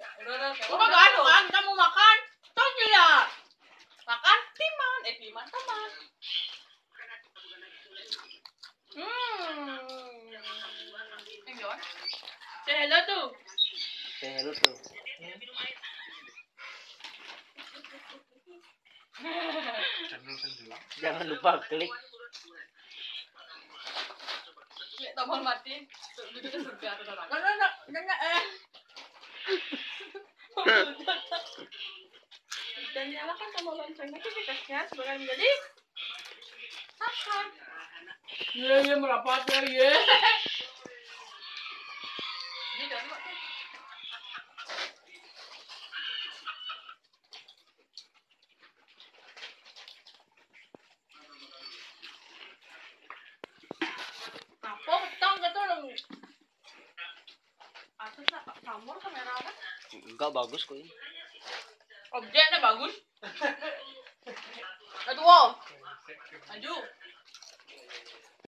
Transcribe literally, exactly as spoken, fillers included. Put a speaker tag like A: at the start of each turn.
A: Udah gak kan? Kita mau makan. Tahu tidak? Makan piman, eh piman teman. Hmm. Enggak. Say hello tuh.
B: Say hello tuh. Jangan lupa klik.
A: Klik tombol mati. Duduk surga atau neraka. Enggak, enggak, enggak, eh. Dan nyalakan tombol lonceng notifikasinya sebagai menjadi subscribe. Iya, iya, merapat ya, iya. Ini jangan lupa. Apa petang gitu dong? Atas lah, samur kameranya.
B: Enggak bagus kok ini.
A: Objeknya bagus. Aduh, wow. Maju.